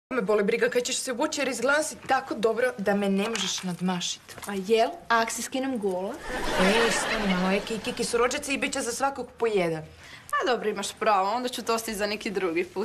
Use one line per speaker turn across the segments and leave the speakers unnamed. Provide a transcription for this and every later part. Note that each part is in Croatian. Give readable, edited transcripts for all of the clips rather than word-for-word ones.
Me boli briga kad ćeš se obući jer izgledam si tako dobro da me ne možeš nadmašiti.
A jel? A ako si skinem gola?
Stani malo, Eki i Kiki su rođaci i bit će za svakog po jedan.
A dobro, imaš pravo, onda ću to ostaviti za neki drugi put.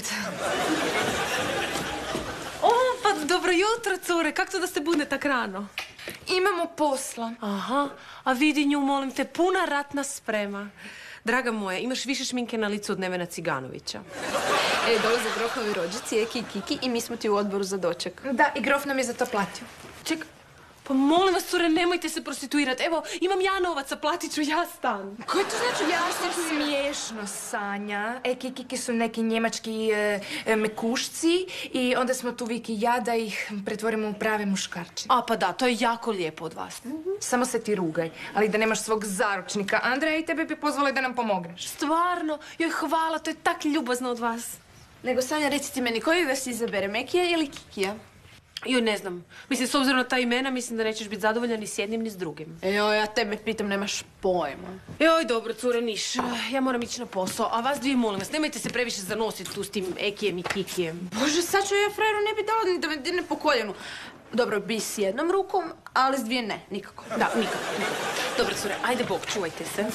O, pa dobro jutro, cure. Kako to da ste budne tak rano?
Imamo posla.
Aha, a vidi nju, molim te, puna ratna sprema. Draga moja, imaš više šminke na licu od Nevena Ciganovića.
Dolaze Grofovi rođaci, Eki i Kiki, i mi smo ti u odboru za doček.
Da, i Grof nam je za to platio.
Ček, pa molim vas, cure, nemojte se prostituirati. Evo, imam ja novaca, platit ću ja stan.
Koji to znači? Ja sam smiješno, Sanja. Eki i Kiki su neki njemački mekušci i onda smo tu Viki i ja da ih pretvorimo u prave muškarče.
A pa da, to je jako lijepo od vas.
Samo se ti rugaj, ali da nemaš svog zaručnika. Andreja i tebe bi pozvali da nam pomogneš.
Stvarno, joj hvala, to je tak ljubazno od vas.
Nego, Sanja, recite meni, koji da si izabere, Mekija ili Kikija?
Joj, ne znam. Mislim, s obzirom na ta imena, mislim da nećeš biti zadovoljan ni s jednim ni s drugim.
Joj, ja tebe pitam, nemaš pojma.
Joj, dobro, cure, niš. Ja moram ići na posao, a vas dvije, molim vas, nemojte se previše zanositi tu s tim Ekijem i Kikijem.
Bože, sad ću ja frajeru ne bi dala ni da me dirne po koljenu. Dobro, bi s jednom rukom, ali s dvije ne, nikako.
Da, nikako. Dobro, cure, ajde Bog, čuvajte se.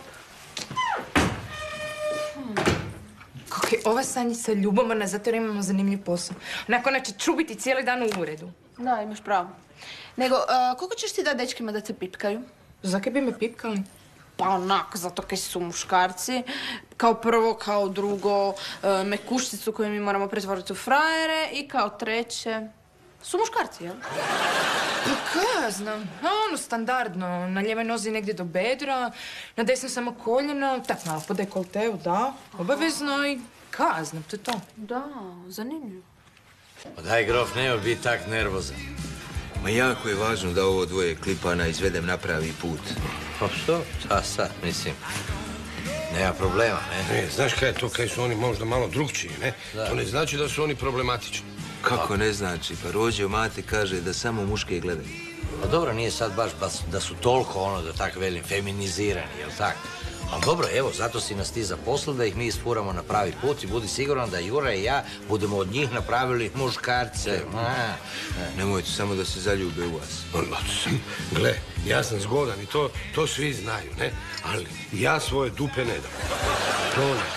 Kako je ova Sanjica ljubomorna, zato jer imamo zanimljiv posao. Onako, ona će čubiti cijeli dan u uredu.
Da, imaš pravo. Nego, koliko ćeš ti dati dečkima da te pipkaju?
Zakaj bi me pipkali?
Pa onak, zato kaj su muškarci. Kao prvo, kao drugo, mekuščicu koju mi moramo pretvoriti u frajere i kao treće... Su muškarci, jel?
Pa kaj ja znam? Ono, standardno. Na lijevoj nozi negdje do bedra, na desno samo koljeno, tak malo po dekolteu, da. Obavezno i kaj ja znam, to je to.
Da, zanimljivo.
Pa daj, Grof, nemoj biti tak nervozan.
Ma jako je važno da ovo dvoje klipana izvedem na pravi put.
Pa što? Šta sad, mislim? Nema problema, ne?
Ne, znaš kaj je to, kaj su oni možda malo drugčiji, ne?
Da.
To ne znači da su oni problematični.
Kako ne znači? Pa Rođo mate kaže da samo muške gledaju.
Pa dobro, nije sad baš da su toliko, ono, da tako velim, feminizirani, jel tak? Ali dobro, evo, zato si nas ti zaposlili da ih mi isfuramo na pravi put i budi siguran da Jura i ja budemo od njih napravili muškarce.
Nemojte samo da se zaljube u vas.
Gle, ja sam zgodan i to svi znaju, ne? Ali ja svoje dupe ne dam. To ne.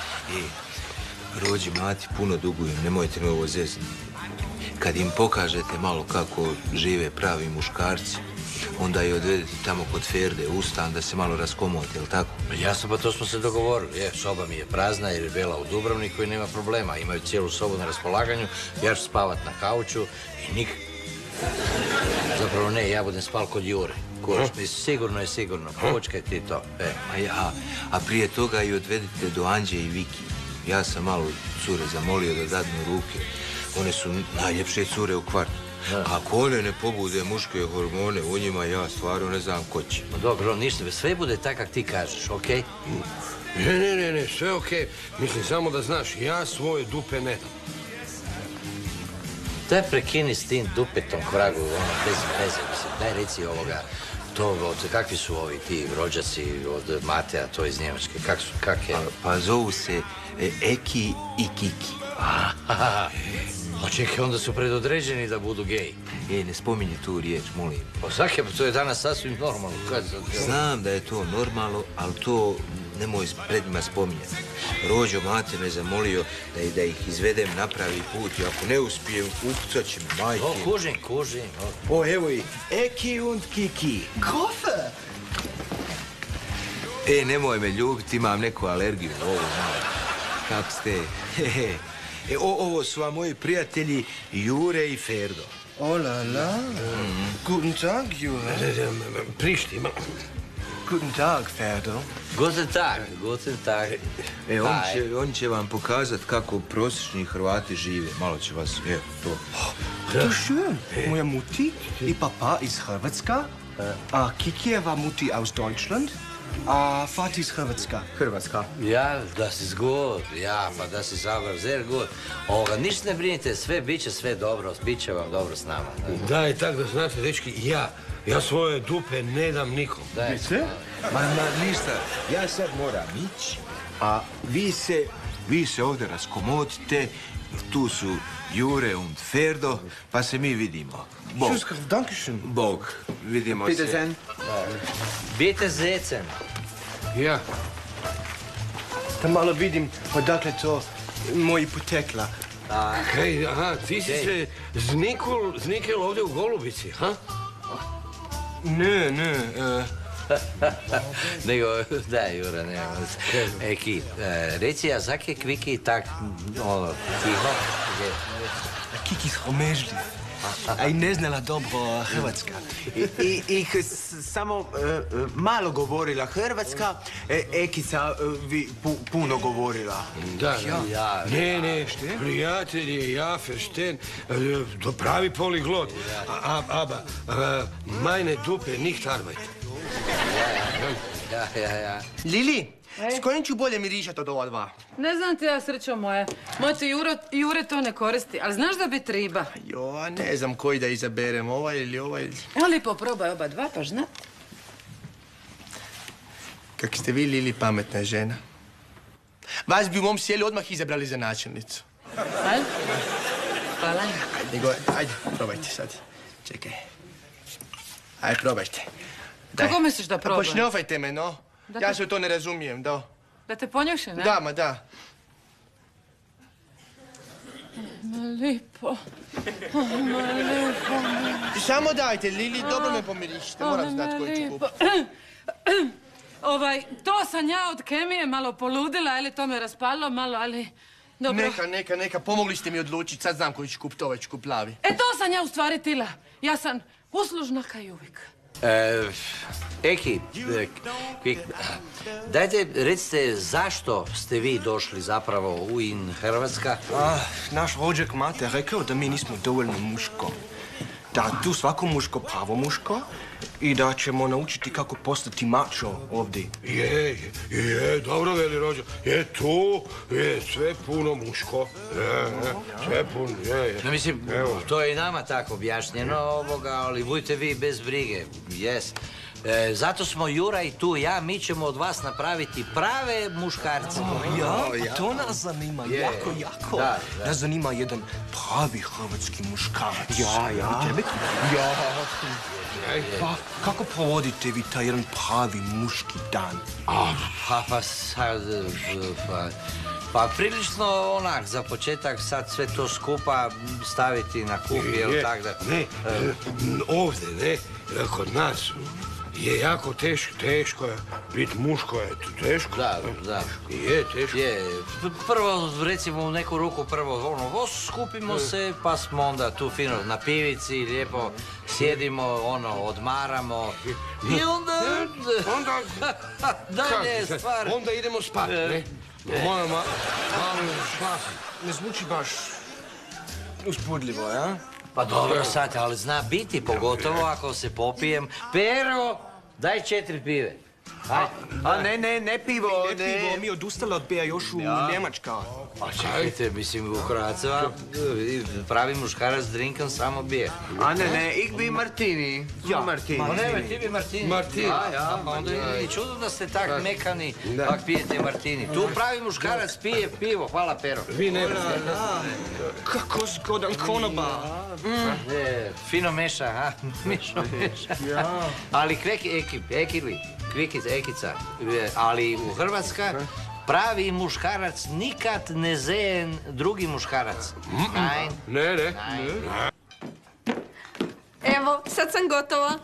Rođi mati puno dugujem, nemojte me ovo zezniti. Kad im pokažete malo kako žive pravi muškarci, onda i odvedete tamo kod Ferde u stan da se malo raskomote, jel tako?
Jasno, pa to smo se dogovorili. Soba mi je prazna jer je Bela u Dubrovniku i nema problema. Imaju cijelu sobu na raspolaganju, ja ću spavat na kauču i Zapravo ne, ja budem spal kod Jure. Sigurno je sigurno. Počkaj ti to.
A prije toga i odvedite do Anđe i Viki. Ja sam malo cure zamolio da dadnu ruke. One su najljepše cure u kvartu. Ako one ne pobude muške hormone u njima, ja stvarno ne znam ko će.
Dobro, ništa, sve bude tak kak ti kažeš, okej?
Ne, sve okej. Mislim, samo da znaš, ja svoje dupe ne dam.
Daj prekini s tim dupetom kvragu, ono, bez veze, mislim. Daj reci ovoga, kakvi su ovi ti rođaci od Mateja, to iz Njemačke, kak je?
Pa zovu se Eki i Kiki.
Pa čekaj, onda su predodređeni da budu geji.
Ne spominji tu riječ, molim.
Pa svake, to je danas sasvim normalno.
Znam da je to normalno, ali to nemoj pred njima spominjati. Rođo mate me zamolio da ih izvedem na pravi put i ako ne uspijem, upucat će mi majke.
Kužim.
Evo ih, Eki und Kiki.
Grofe!
Nemoj me ljubiti, imam neku alergiju. Ovo malo. Kako ste? Ovo su vam moji prijatelji Jure i Ferdo.
Oh la la. Guten Tag, Jure.
Prišti, malo.
Guten Tag, Ferdo.
Guten Tag.
On će vam pokazati kako prosječni Hrvati žive. Malo će vas, to.
To schön. Moja Mutti i Papa iz Hrvatska, a Kikijeva Mutti aus Deutschland, a Vati iz Hrvatska.
Ja, das ist gut. Ja, pa das ist aber sehr gut. Ništa ne brinite, sve bit će sve dobro, bit će vam dobro s nama.
Da, i tak da znate, dečki, ja svoje dupe ne dam nikom.
Ma ništa, ja sad moram ići, a vi se ovdje raskomodite. Tu su Jure und Ferdo, pa se mi vidimo. Bog.
Tschüss, dankeschön.
Bog, vidimo se.
Wiedersehen.
Bitte zecan.
Ja.
Da malo vidim odakle to moji potekla.
Hej, aha, ti si se znikel ovdje u Golubici, ha?
Ne,
Nego, da, Jura, nema. Eki, reci, a zake Kviki tak, tiho?
Kiki sromežljiv. A i ne znala dobro hrvatska.
I samo malo govorila hrvatska, Ekica puno govorila.
Da. Ne, prijatelj je ja, Feršten, to pravi poliglot. Aber, meine Dupe nicht arbeit.
Ja.
Lili, s kojim ću bolje mirišat od ova dva?
Ne znam ti ja, srećo moja. Moj ti Jure to ne koristi, ali znaš da bi triba.
Jo, ne znam koji da izaberem, ovaj ili ovaj.
Ali poprobaj oba dva, pa zna.
Kak ste vi, Lili, pametna žena. Vas bi u mom sjelu odmah izabrali za načelnicu.
Ajde. Hvala.
Ajde, probajte sad. Čekaj. Ajde, probajte.
Kako misliš da probaj?
Pošnjofajte me, no. Ja se u to ne razumijem, da.
Da te ponjuše, ne?
Da, ma da.
Lipo.
Samo dajte, Lili, dobro me pomirišite. Moram znat koji ću kupiti.
To sam ja od kemije malo poludila, ili to me raspalo malo, ali... Dobro.
Neka, pomogli ste mi odlučiti. Sad znam koji ću kupiti, ovaj ću kupiti plavi.
To sam ja u stvari tila. Ja sam uslužna kao i uvijek.
Eki, dajte, recite, zašto ste vi došli zapravo u Hrvatska?
Naš rođak mate rekao da mi nismo dovoljno muško. Da tu svako muško pravo muško i da ćemo naučiti kako postati mačo ovdje.
Je, dobro veli rođak. Je tu, je sve puno muško. Sve puno, je.
No, mislim, to je i nama tako objašnjeno ali budite vi bez brige, jes. Zato smo Jura i tu ja, mi ćemo od vas napraviti prave muškarce.
Ja, to nas zanima, jako. Nas zanima jedan pravi hrvatski muškarac. Ja. Tebi? Ja. Pa, kako provodite vi taj jedan pravi muški dan?
Pa prilično onak, za početak sad sve to skupa staviti na kup, jel tak da...
Ne, ovdje, ne, kod nas je jako teško je, biti muško je teško.
Da.
Je, teško.
Je, prvo, recimo, u neku ruku prvo, skupimo se, pa smo onda tu fino na pivici, lijepo sjedimo, odmaramo. I onda... dalje stvar...
Onda idemo spati, ne? Moja malo šlasi.
Ne zvuči baš uzbudljivo, ja?
Pa dobro sad, ali zna biti, pogotovo ako se popijem. Pero, daj 4 pive.
Ne pivo, ne.
Mi odustali od pija još u Njemačka.
Pa čekajte, mislim, u Hrvatska pravi muškarac drinkan samo bije.
Ne, ich bi Martini. Martini.
Ma ne, ti bi Martini.
Martini.
Ja, pa onda je čudno da ste tak mekani, kak pijete Martini. Tu pravi muškarac pije pivo, hvala Pero.
Vi ne
Kako zgodan konobar.
Fino meša, ha? Meša. Ali Ekica, ali u Hrvatska pravi muškarac nikad ne zejen drugi muškarac.
Ne.
Evo, sad sam gotova.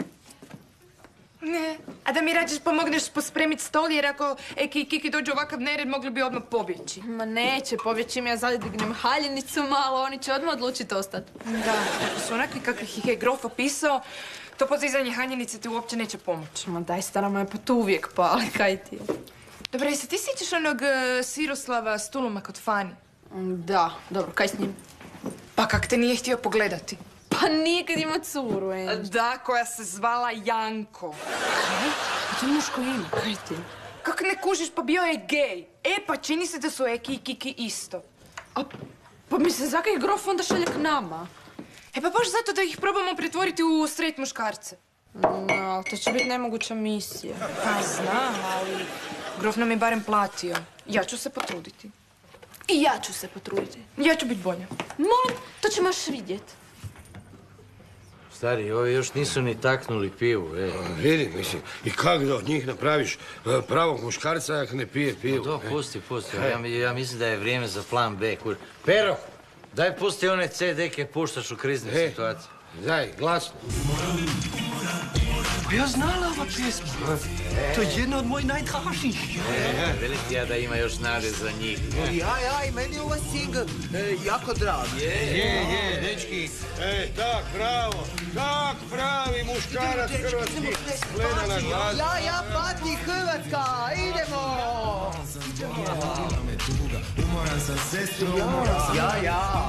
Ne, a da mi rađeš pomogneš pospremit stol, jer ako Eki i Kiki dođu ovakav nered, mogli bi odmah pobjeći.
Ma neće pobjeći, ja zadignem haljenicu malo, oni će odmah odlučiti ostati.
Da, ako su onakvi kakvih ih je grof opisao, to podizanje haljenice ti uopće neće pomoći.
Ma daj, stara moja, pa tu uvijek pali, kaj ti je?
Dobro, jesi ti sjećaš onog Siroslava Stuluma kod Fani?
Da, dobro, kaj s njim?
Pa kak te nije htio pogledati?
Pa nikad ima curu,
Da, koja se zvala Janko.
A to muško ime, kaj ti?
Kak ne kužiš, pa bio je gej. Pa čini se da su Eki i Kiki isto.
Pa mislim, zakaj grof onda šalje k nama?
Pa baš zato da ih probamo pretvoriti u straight muškarce.
No, to će biti nemoguća misija.
Pa znam, ali grof nam je barem platio. Ja ću se potruditi.
I ja ću se potruditi.
Ja ću biti bolja.
Molim, to ćemo još vidjeti.
Stari, ovi još nisu ni taknuli pivu,
Vidi, mislim, i kak da od njih napraviš pravog muškarca ako ne pije pivu?
To, pusti. Ja mislim da je vrijeme za plan B. Pero, daj pusti one CD-ke puštaš u kriznim situacijama.
Daj, glasno.
Pa ja znala ova pjesma. To je jedna od mojih najdražih.
Velim ti ja da ima još nade za njih.
Ja, i meni je ovaj singl jako drag.
Je, dečki. Tak, bravo. Tak, pravi muškarac hrvatski. Gleda na glas.
Ja, pati Hrvatska, idemo! Ja.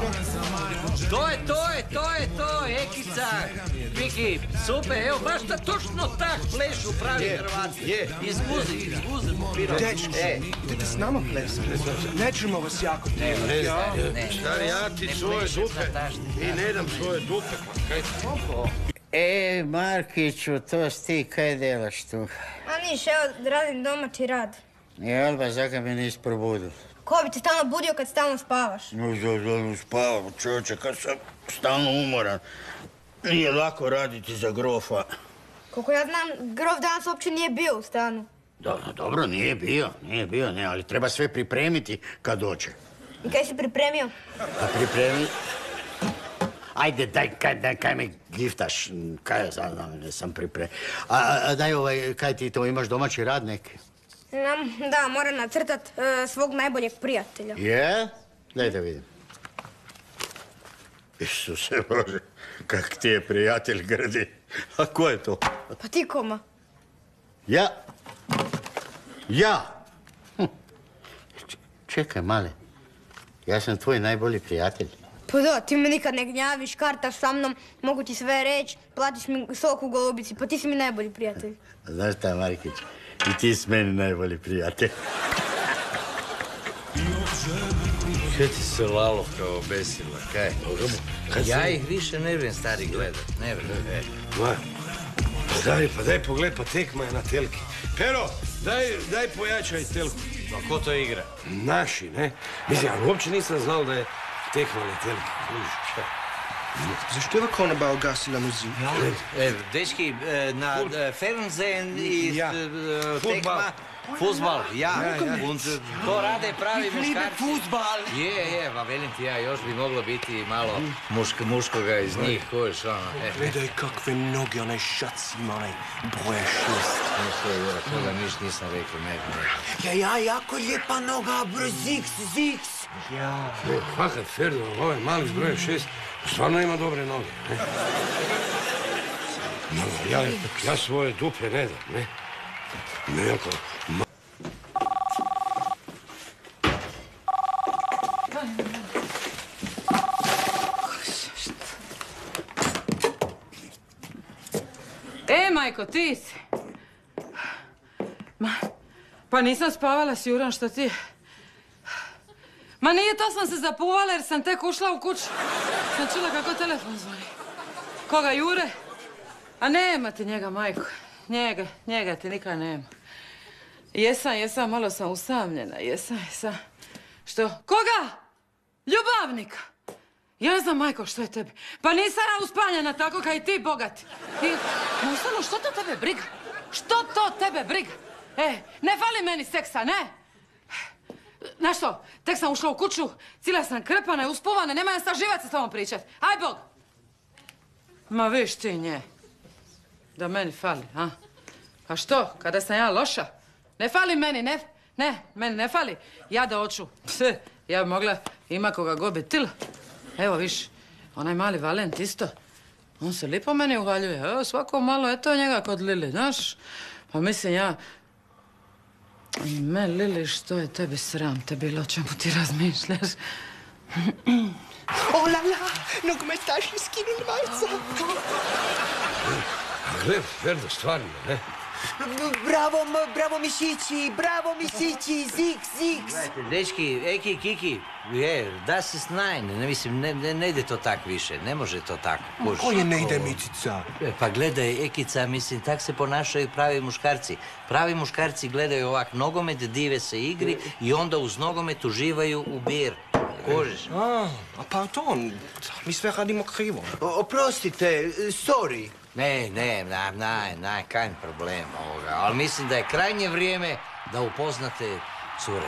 To je to, Ekica, Viki, super, evo baš da točno tak plešu pravi Hrvati. Izguzi piro.
Dečki, idete s nama plesati. Nećemo vas jako tijeli.
Stari, ja ti svoje dupe i ne dam svoje dupe.
Markiću, to si ti, kaj delaš tu?
A niš, evo, radim domaći rad.
Jel ba, zaka me nisi probudil?
Ko bi te stalno budio kad stalno spavaš?
Spavam, čovječe, kad sam stalno umoran. Nije lako raditi za grofa.
Koliko ja znam, grof danas uopće nije bio u stanu.
Dobro, nije bio, ali treba sve pripremiti kad dođe.
I kaj si pripremio?
A pripremi... Ajde, kaj me giftaš, kaj ja znam, ne sam pripremio. A daj kaj ti to, imaš domaći rad neki?
Da, moram nacrtat svog najboljeg prijatelja.
Je? Daj da vidim. Isuse Bože, kak ti je prijatelj grdi. A ko je to?
Pa ti koma?
Ja? Čekaj, male. Ja sam tvoj najbolji prijatelj.
Pa da, ti me nikad ne gnjaviš, kartaš sa mnom, mogu ti sve reći, platiš mi sok u Golubici, pa ti si mi najbolji prijatelj.
Znaš šta, Markić, i ti si meni najbolji prijatelj.
Kaj ti se lalovka obesila, kaj? Ja ih više ne vrem stari gledat, ne vrem.
Stari, pa daj pogled, pa tekma je na telki. Pero, daj pojačaj telku.
Pa ko to igra?
Naši, ne? Mislim, ali uopće nisam znao da je tekma na telki.
Zašto je Vakona ugasila muziku?
Dečki, na Fernsehen i tekma... Fuzbal, ja. To rade pravi muškarci.
Fuzbal!
Je, pa velim ti ja, još bi moglo biti malo muškoga iz njih, kojiš, ono.
Gledaj kakve noge, onaj šac ima, onaj broja 6.
Toga nisam rekao, ne.
Ja, jako lijepa noga, broj ziks.
Ja.
Fakat, Ferdo, ovaj mali s brojem 6, stvarno ima dobre noge, ne? Ja svoje dupe ne dam, ne? Neko...
Majko, ti si. Pa nisam spavala s Juran, što ti? Ma nije, to sam se zapuvala jer sam tek ušla u kuću. Sam čula kako telefon zvoni. Koga, Jure? A nema ti njega, majko. Njega ti nikad nema. Jesam, malo sam usamljena, jesam. Što? Koga? Ljubavnika? Ja znam, majko, što je tebi. Pa nisam ja uspaljena tako kao i ti, bogati. Ustalo, što to tebe briga? Što to tebe briga? Ne fali meni seksa, ne? Znaš što, tek sam ušla u kuću, cijela sam krpana i uspuvana, nema ja sta živat se s tobom pričat. Aj, Bog! Ma viš ti nje. Da meni fali, a? Pa što, kada sam ja loša? Ne fali meni, meni ne fali. Ja da hoću, ja bi mogla ima koga god bi tila. Evo, viš, onaj mali Valent isto. On se lipo meni uvaljuje. Evo, svako malo, eto njega kod Lili, znaš? Pa mislim ja... Lili, što je tebi sram te bilo, o čemu ti razmišljaš?
O la la, nogometaši skinuli majicu.
Gled, Ferdo, stvarno, ne?
Bravo mišići, ziks.
Gledajte, dečki, Eki, Kiki, das ist nein. Mislim, ne ide to tak više, ne može to tako.
Koje ne ide, Micica?
Pa gledaj, Ekica, mislim, tak se ponašaju pravi muškarci. Pravi muškarci gledaju ovak nogomet, dive se igri i onda uz nogomet uživaju u bir. Kužiš?
A pardon, mi sve radimo krivo.
Oprostite, sorry.
Ne, kein problem ovoga. Ali mislim da je krajnje vrijeme da upoznate cure.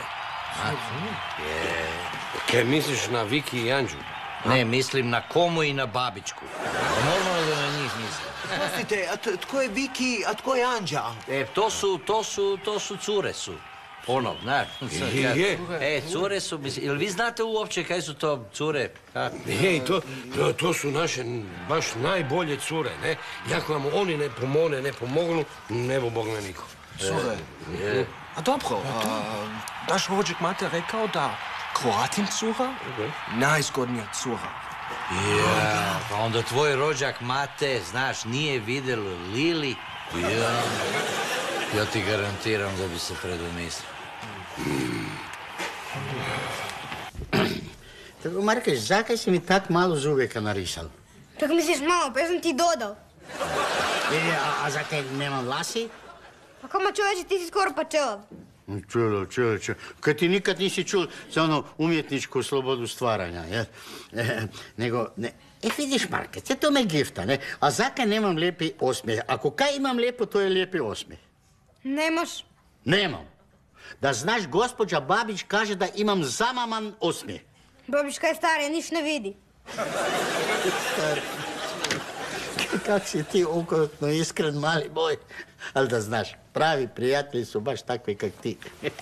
Kaj misliš na Viki i Anđu?
Ne, mislim na Komu i na Babičku. Normalno da na njih mislim.
Oprostite, a tko je Viki, a tko je Anđa?
To su cure su. Ono, znaš. Cure su, jel vi znate uopće kaj su to cure?
To su naše baš najbolje cure, ne? Jako vam oni ne pomognu, ne bo Bog na niko.
Cure. A dobro, naš rođak Mate rekao da Kroatin cura, najzgodnija cura.
Ja, pa onda tvoj rođak Mate, znaš, nije vidjel Lili. Ja ti garantiram da bi se predomislio.
Markeš, zakaj si mi tak malo zubeka narisal?
Kako misliš malo, pa ja sam ti dodal.
A zakaj nemam lasi?
Pa kama čovječe, ti si skoro pa čelav.
Čulo. Kaj ti nikad nisi čul za ono umjetničku slobodu stvaranja, jel? Nego, vidiš, Markec, to me gifta, ne? A zakaj nemam lijepi osmijeh? Ako kaj imam lijepo, to je lijepi osmijeh.
Nemaš?
Nemam. Da znaš, gospođa Babić kaže da imam zamaman osmijeh.
Babička je stara i niš ne vidi.
Kak si ti okrutno iskren, mali moj. Ali da znaš, pravi prijatelji su baš takvi kak ti.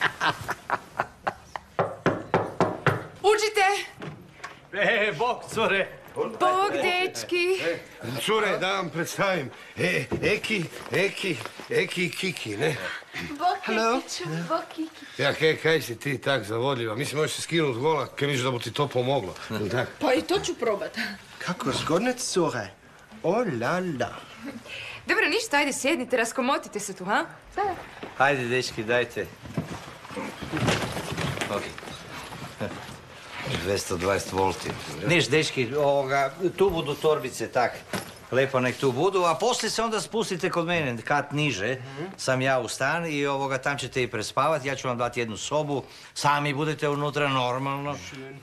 Uđite!
Bog, cure.
Bog, dečki!
Cure, da vam predstavim. Eki i Kiki, ne?
Bog, Kikiću, Bog, Kiki.
Ja, kaj si ti tak zavodljiva? Mislim, možeš se skinuti gola, kaj misliš da bi ti to pomoglo?
Pa i to ću probat.
Kako zgodne cure. O la la.
Dobro, ništa, ajde, sjednite, raskomotite se tu, ha?
Hajde, dečki, dajte. 220 volti. Niš, dečki, tu budu torbice, tak. Lepo nek tu budu, a poslije se onda spustite kod mene, kat niže. Sam ja u stan i tam ćete i prespavati. Ja ću vam dati jednu sobu. Sami budete unutra normalno.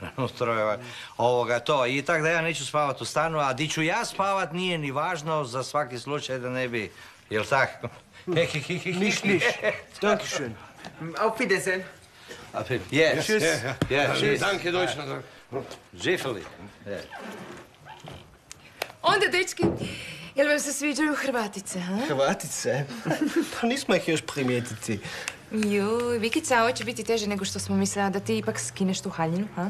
To. I tak da ja neću spavat u stanu, a di ću ja spavat nije ni važno za svaki slučaj da ne bi... Jel tak?
Niš. Dankeschön.
Auf Wiedersehen.
Yes. Danke, Deutschland.
Žifeli.
Onda, dečki, jel vam se sviđaju Hrvatice, ha?
Hrvatice? Pa nismo ih još primijetiti.
Juj, Vikica, ovo će biti teže nego što smo mislila da ti ipak skineš tu haljinu, ha?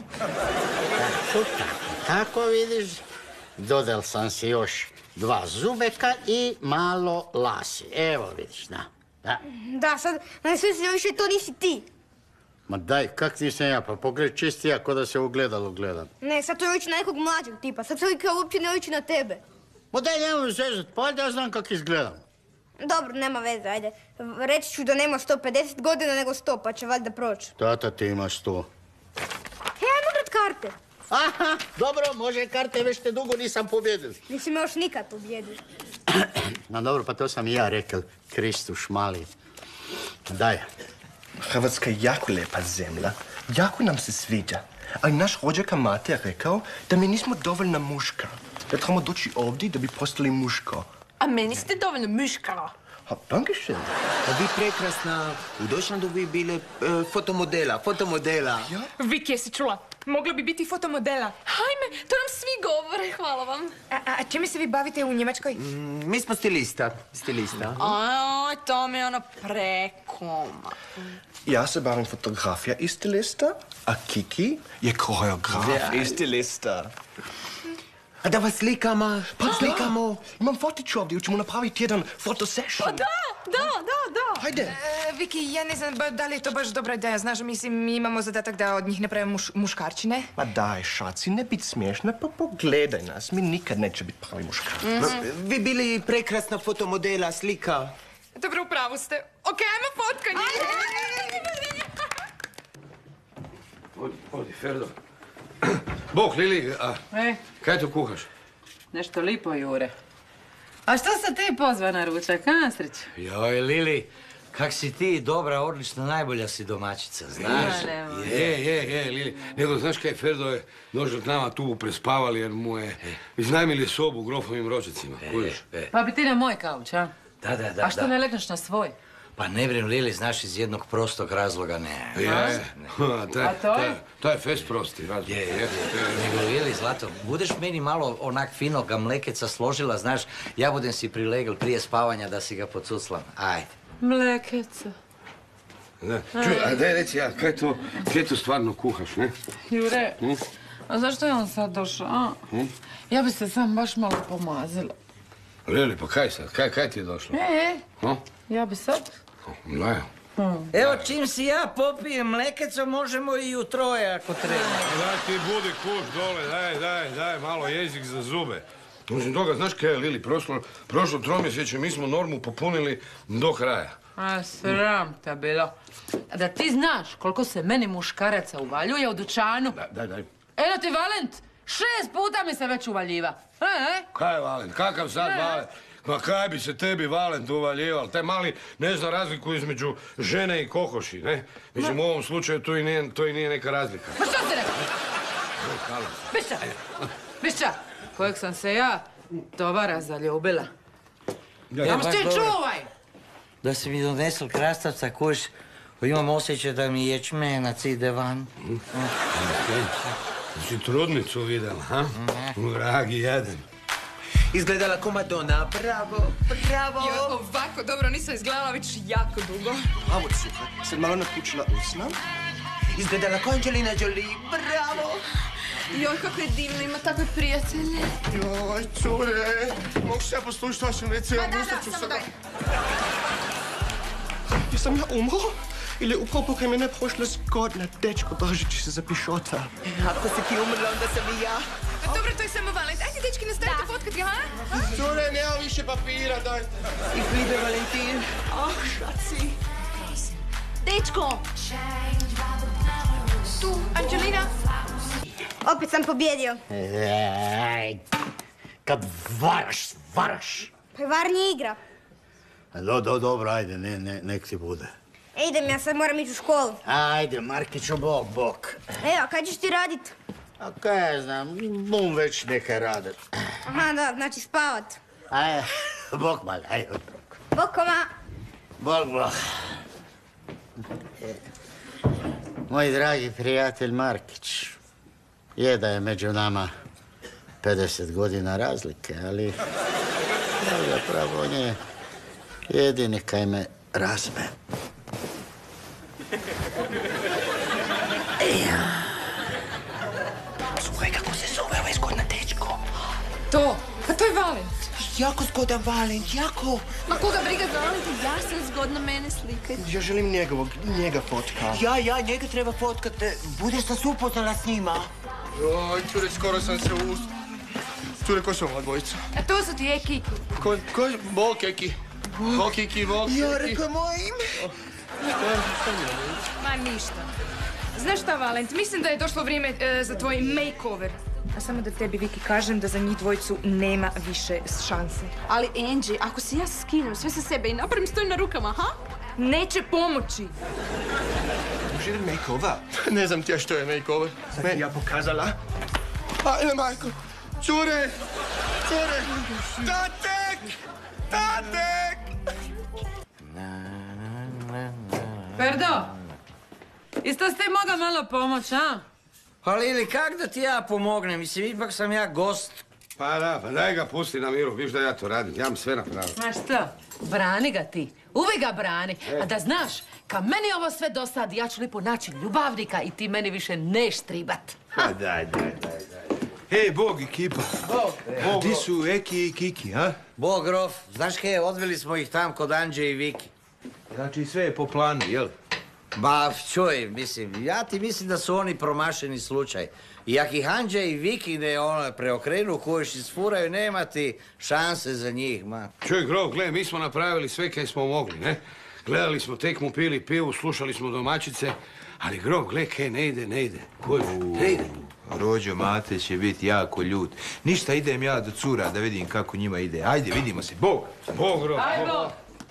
Tako vidiš, dodal sam si još 2 zubeka i malo lasi. Evo vidiš, da.
Da, sad, na sve se više to nisi ti.
Ma daj, kak nisam ja? Pa pogled čisti ja, ko da se ogledalo gledam.
Ne, sad to liči na nekog mlađeg tipa. Sad se kao uopće ne liči na tebe.
Ma daj, nemoj zezat, pa da ja znam kak izgledam.
Dobro, nema veze, ajde. Reći ću da nema 150 godina, nego 100, pa će valjda proći.
Tata ti ima 100.
Ajmo igrat karte.
Aha, dobro, može karte, već te dugo nisam pobjedil.
Nisam još nikad pobjedio.
No dobro, pa to sam i ja rekel, Kristuš mali. Daj.
Hrvatska je jako lijepa zemlja. Jako nam se sviđa. Ali naš rođaka Mate je rekao da mi nismo dovoljna muška. Da trebamo doći ovdje da bi postali muško.
A meni ste dovoljno muška.
Dankeschön.
A vi prekrasna. U Deutschlandu vi bile fotomodela.
Ja?
Viki, jesi čula? Moglo bi biti fotomodela.
Hajme, to nam svi govore, hvala vam.
A čime se vi bavite u Njemačkoj?
Mi smo stilista.
Aj, to mi je ono prekoma.
Ja se bavim fotografija i stilista, a Kiki je koreograf i stilista.
A da vas slikamo.
Imam fotić ovdje, ćemo napraviti jedan fotosession.
Pa da.
Hajde.
Viki, ja ne znam da li je to baš dobra ideja. Znaš, mislim, mi imamo zadatak da od njih napravimo muškarčine.
Ma daj, šaci, ne bit smiješna, pa pogledaj nas. Mi nikad neće biti pravi muškarci.
Vi bili prekrasna fotomodela, slika.
Dobro, upravo ste. Okej, ajmo fotkanje.
Odi, Ferdo. Bok, Lili, a kaj to kuhaš?
Nešto lipo, Jure. A što se ti pozva na ručak, a, Sreću?
Joj, Lili, kak si ti dobra, odlična, najbolja si domaćica, znaš?
Je, Lili. Nego, znaš kaj, Ferdo je došao k nama tu prespavali jer mu je iznajmili sobu u grofovim ročicima.
Pa bi ti na moj kauč, a?
Da.
A što ne legneš na svoj?
Pa ne brin, Lili, znaš, iz jednog prostog razloga ne.
A to je?
To je fest prosti razlog.
Nego, Lili, Zlato, budeš meni malo onak finog mlekeca složila, znaš, ja budem si prilegl prije spavanja da si ga pocuclam. Ajde.
Mlekeca.
Čuj, a daj reci ja, kaj to stvarno kuhaš, ne?
Jure, a zašto je on sad došao, a? Ja bi se sam baš malo pomazila.
Lili, pa kaj sad? Kaj ti je došlo?
Ja bi sad.
Da.
Evo, čim si ja popijem mlekeca, možemo i u troje ako treba.
Daj ti budi kuš dole, daj, malo jezik za zube. Osim toga, znaš kaj je, Lili, prošlo tromjesečje mi smo normu popunili do kraja.
A sram te bilo. Da ti znaš koliko se meni muškaraca uvaljuje u dućanu.
Daj.
Eno ti Valent, 6 puta mi se već uvaljiva.
Kaj je Valent? Kakav sad Valent? Ma kaj bi se tebi Valent uvaljival? Taj mali ne zna razliku između žene i kokoši, ne? Mislim, u ovom slučaju to i nije neka razlika.
Pa što si rekao? Bišća, kojeg sam se ja tovara zaljubila. Ja mu ti čuvaj!
Da si mi donesel krastavca, kuš, imam osjećaj da mi ječmenac ide van.
Si trudnicu vidjela, ha? Vragi jedan.
Izgledala ko Madonna, bravo.
Joj, ovako dobro nisam izgledala već jako dugo.
A od suha, sad malo napučila usna. Izgledala ko Angelina Jolie, bravo.
Joj, kako je divno, ima takve prijatelje.
Joj, cure, mogu se ja poslušati vašem WC-u?
Da, samo daj.
Jesam ja umro? Ili upravo pokraj mene prošla zgodna dečko držeći se za pišota? Ako si ti umrla, onda sam i ja.
Pa dobro, to je samo Valent. Ajde, dečki, nastavite fotkati, ha?
Cure, nema više papira, daj. Ich liebe Valentin.
Oh, šaci. Dečko!
Tu, Angelina.
Opet sam pobjedio.
Kad varaš.
Pa var nije igra.
Dobro, ajde, nek ti bude.
Idem, ja sad moram ići u školu.
Ajde, Markiću, bok.
Evo, kad ćeš ti radit?
A kaj ja znam, bum već neka rade.
Aha, da, znači spavat.
Ajde, bok mali, ajde.
Bok, koma.
Bok. Moj dragi prijatelj Markić, je da je među nama 50 godina razlike, ali zapravo on je jedini kaj me razme.
Slušaj, kako se zove ovaj zgodna dečko?
To, pa to je Valent.
Jako zgodan Valent, jako.
Ma koga briga Valent, ja sam zgodna, mene slikaj.
Ja želim njega fotka. Ja, njega treba fotkat. Budeš se upoznala s njima. Joj, cure, skoro sam se Cure, ko su ova dvojica?
A to su ti Kiki.
Ko? Bol Kiki. Bol Kiki. Ja, rekao moje ime.
Ma ništa. Znaš šta, Valent, mislim da je došlo vrijeme za tvoj makeover. A samo da tebi, Viki, kažem da za njih dvojicu nema više šanse.
Ali, Angie, ako se ja skinem sve sa sebe i napravim stojim na rukama, ha?
Neće pomoći.
Može jedan makeover? Ne znam ti ja što je makeover. Sad ti ja pokazala. Ajde, majko. Cure! Tatek!
Ferdo, isto ste mogao malo pomoć, a?
Pa Lili, kak da ti ja pomognem? Mislim, ipak sam ja gost.
Pa daj ga pusti na miru, viš da ja to radim, ja vam sve napravim.
Znaš što, brani ga ti, uvijek ga brani. A da znaš, kad meni ovo sve dosadi, ja ću lipo naći ljubavnika i ti meni više neš tribat.
Pa daj.
Hej, Bog ekipa. Bog. Di su Eki i Kiki, a?
Bog, Rof, znaš kaj, odveli smo ih tam kod Anđe i Viki.
Znači sve je po planu, jel?
Ba, čuj, mislim, ja ti mislim da su oni promašeni slučaj. I ako ih Anđe i Viki ne preokrenu, koji se sfuraju, nema ti šanse za njih, ma.
Čuj, Grof, gle, mi smo napravili sve kaj smo mogli, ne? Gledali smo tekmu, pili pivu, slušali smo domaćice, ali Grof, gle, kaj ne ide. Ne ide.
Rođo Mate će biti jako ljut. Ništa, idem ja do cura da vidim kako njima ide. Ajde, vidimo se. Bog!
Bog, Grof.
Ajmo!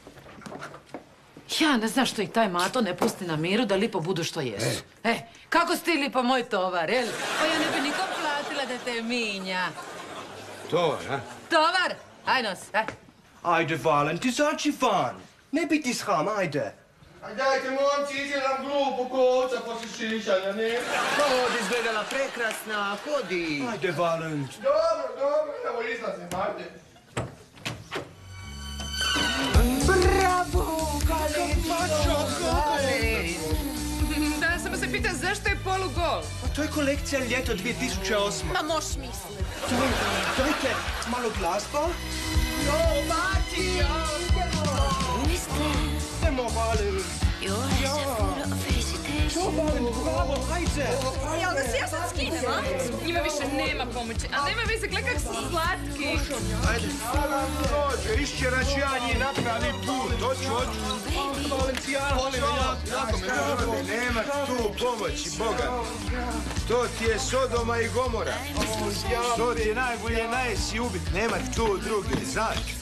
Ja ne znam što ih taj Mato ne pusti na miru da lipo budu što jesu. Kako si ti lipo moj tovar, jel? Pa ja ne bi nikom platila da te minja.
Tovar, a?
Tovar! Aj nos,
Ajde, Valen, ti zači van. Ne biti sham, ajde.
Dajte, momci, ide nam glupo koca poslije šišanja, ne?
Hodi, izgledala prekrasna, hodi. Ajde, Valen.
Dobro, evo izlazim, ajde.
Bravo, Gale!
Da, samo se pitam zašto je polugol?
To je kolekcija ljeto 2008.
Ma moš misliti.
Dajte, malo glasba. Idemo, Valen. Bravo, ajde.
Jel da si ja sad skinem, a?
Njima više nema pomoći, a nema veze, gledaj kak su slatki.
Ajde. Dođe, išćerač ja njih napravi put. Hoću. Valencijano,
Nema tu pomoći, Boga. To ti je Sodoma i Gomora. To ti je najbolje najesi ubit. Nema tu druge, znaš.